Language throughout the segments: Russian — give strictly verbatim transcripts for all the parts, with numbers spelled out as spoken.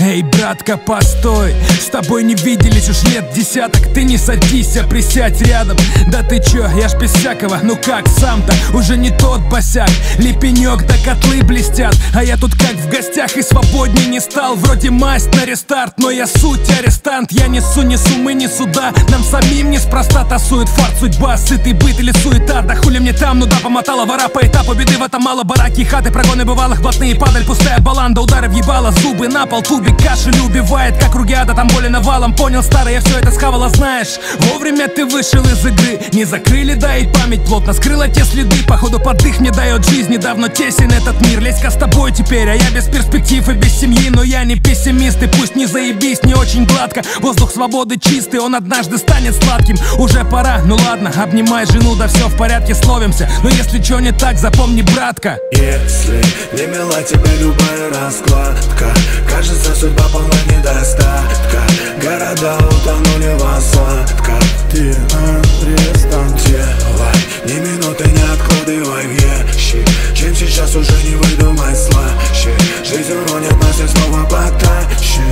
Эй, братка, постой, с тобой не виделись уж лет десяток. Ты не садись, а присядь рядом. Да ты чё, я ж без всякого, ну как сам-то уже не тот босяк. Лепенёк да котлы блестят, а я тут как в гостях и свободней не стал. Вроде масть на рестарт, но я суть арестант. Я несу, несу, мы не суда, нам самим неспроста тасует фарт судьба. Сытый быт или суета, да хули мне там, ну да помотала вора по этапу. Беды в этом мало, бараки и хаты, прогоны бывалых, блатные падаль, пустая баланда, удары въебала, зубы на пол, тубик кашель убивает, как ругиада, там боли навалом. Понял, старый, я все это схавала, знаешь. Вовремя ты вышел из игры, не закрыли, да и память плотно скрыла те следы. Походу подых мне дает жизнь, недавно тесен этот мир. Леська с тобой теперь, а я без перспектив и без семьи. Но я не пессимист, и пусть не заебись, не очень гладко. Воздух свободы чистый, он однажды станет сладким. Уже пора, ну ладно, обнимай жену, да все в порядке, словимся. Но если чё не так, запомни, братка. Если не мила тебе любая раскладка, кажется, судьба полна недостатка. Города утонули в осадках. Ты арестант, делай ни минуты не откладывай вещи. Чем сейчас уже не выдумай слаще. Жизнь уронит нас и снова потащит.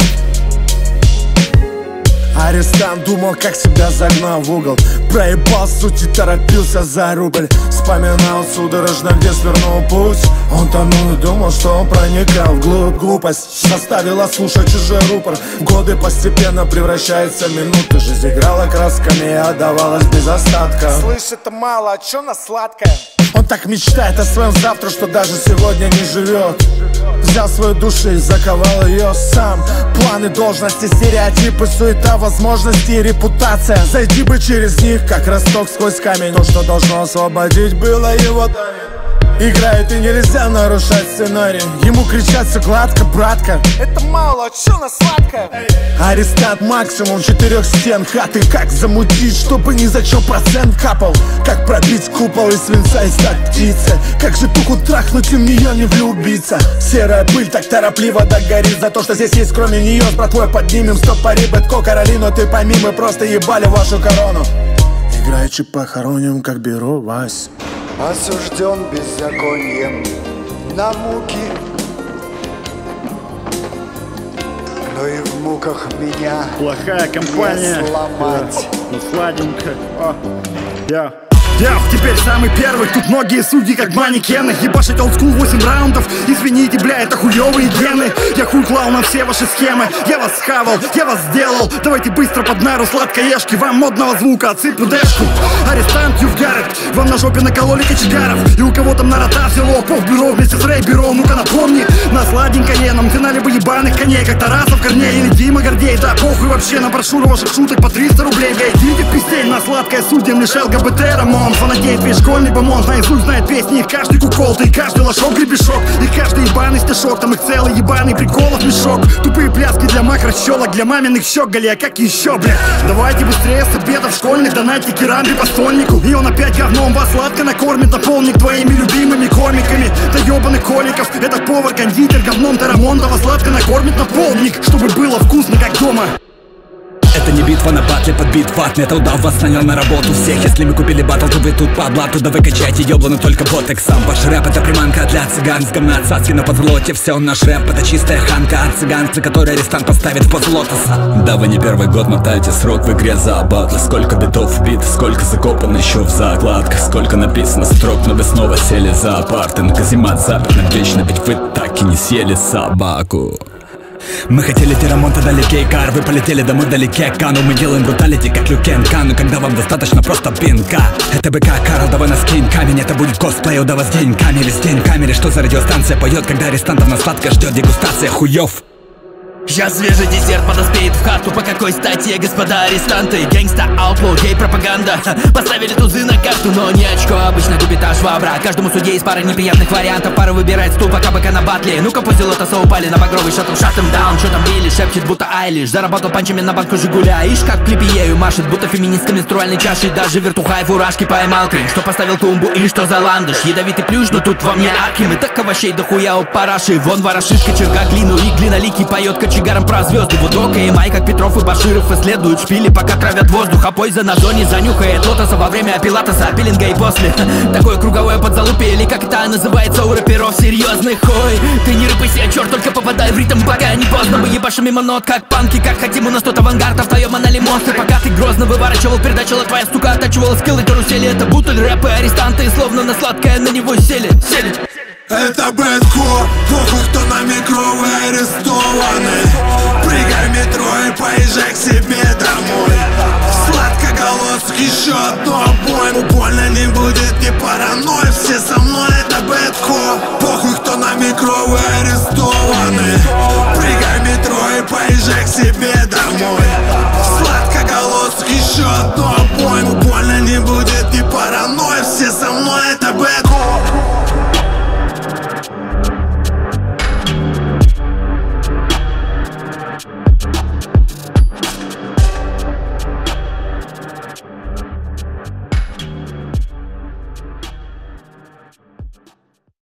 Арестант думал, как себя загнал в угол. Проебал суть и торопился за рубль. Вспоминал судорожно, где свернул путь. Он тонул и думал, что он проникал вглубь. Глупость заставила слушать чужой рупор. Годы постепенно превращаются в минуты. Жизнь играла красками и отдавалась без остатка. Слышь, это мало, а чё на сладкое? Он так мечтает о своем завтра, что даже сегодня не живет. Взял свою душу и заковал ее сам. Планы, должности, стереотипы, суета, возможности и репутация. Зайди бы через них, как росток сквозь камень. То, что должно освободить, было его давить. Играет и нельзя нарушать сценарий. Ему кричат все гладко, братка. Это мало, а чё на сладкое? Арестант максимум четырех стен хаты. Как замутить, чтобы ни за чё процент капал? Как пробить купол из свинца и стать птицей? Как же туку трахнуть и в неё не влюбиться? Серая пыль так торопливо догорит за то, что здесь есть кроме неё. С братвой поднимем сто пари, Бэтко, Каролину. Ты пойми, мы просто ебали вашу корону. Играючи похороним, как беру Вась. Осужден беззаконием на муки, но и в муках меня плохая компания не сломать. Ну сладенько. О, я Я теперь самый первый, тут многие судьи как манекены. Ебашить олдскул восемь раундов, извините, бля, это хуёвые гены. Я хуй клал на все ваши схемы, я вас схавал, я вас сделал. Давайте быстро под нару сладкоежки, вам модного звука отсыплю дэшку. Арестант, you've got it, вам на жопе накололи кочегаров. И у кого там на рота взяло полбюро вместе с рейбюро. Ну-ка напомни, на сладенькое нам финале бы ебаных коней, как Тарасов, Корней или Дима Гордей. Да похуй вообще на брошюру ваших шуток по триста рублей. Бля, идите в пистель, на сладкое судьям лишь ЛГБТ рамон. Фанатеет весь школьный бомонд, наизусть знает песни. Их каждый кукол, и каждый лошок гребешок. И каждый ебаный стишок, там их целый ебаный приколов мешок. Тупые пляски для макрощелок, для маминых щек, галия, как еще, бля. Давайте быстрее с обедов школьных, донатьте керамби по стольнику. И он опять говном вас сладко накормит, наполнит твоими любимыми комиками. Да ебаных коликов, этот повар-кондитер говном Тарамонтова сладко накормит на полник, чтобы было вкусно, как дома. Это не битва на батле, подбит фат. Метал дал вас нанял на работу всех. Если мы купили батл, то вы тут по блату. Да вы качайте еблану только ботекс сам. Ваш рэп это приманка для цыган. С говна цацки на подлоте. Все наш рэп это чистая ханка от цыган, за который арестант поставит в поз лотоса. Да вы не первый год мотаете срок в игре за батлы. Сколько битов вбит, сколько закопано еще в закладках. Сколько написано строк, но вы снова сели за апарты. На каземат заперт навечно, ведь вы так и не съели собаку. Мы хотели Терамонта дали кейкар. Вы полетели домой вдалеке Кану. Мы делаем бруталити, как Люкен Кану. Когда вам достаточно просто пинка. Это БК Карл, давай на скинь камень. Это будет косплей, у вас день камеры. День камеры, что за радиостанция поет, когда арестантов на сладко ждет дегустация хуев. Сейчас свежий десерт подоспеет в хату. По какой статье, господа арестанты? Гэнгста, аутлоу, гей-пропаганда. Поставили тузы на карту, но не очко. Обычно купит аж швабра. Каждому судье из пары неприятных вариантов. Пара выбирает стул, пока быка на батле. Ну-ка пусть лотоса упали на багровый шаттл. Шаттл даун, что там били, шепчет, будто Айлиш. Заработал панчами на банку Жигуля. Ишь, как в клипе ею машет, будто феминистка менструальной чашей. Даже вертухай фуражки поймал кринж. Что поставил тумбу и что за ландыш. Ядовитый плюш, но тут во мне арки. Мы так овощей дохуя у параши. Вон ворошишка, черга глину и глиноликий поет кочегар. кочегаром про звезды. Вудок и Май, как Петров и Баширов, исследуют шпили, пока травят воздух. А пойза на зоне занюхает лотоса во время пилатеса, пилинга и после. Такое круговое подзалупе, или как это называется у рэперов серьезных. Ой, ты не рыпайся, черт, только попадай в ритм, пока не поздно. Мы ебашим мимо нот, как панки, как хотим, у нас тот авангард, а в твоем анале монстр. Пока ты грозно выворачивал, передачила твоя стука, оттачивала скиллы карусели. Это бутыль, рэпы, арестанты, словно на сладкое на него сели, сели. Это бэдкор, похуй, кто на микро, вы арестованы. Прыгай в метро и поезжай к себе домой. Сладкоголосок, еще одно бой. Больно не будет, не паранойя, все со мной, это бэдкор. Похуй, кто на микро, вы арестованы. Прыгай в метро и поезжай к себе домой. Сладкоголосок, еще одно бой. Больно не будет, не паранойя, все со мной,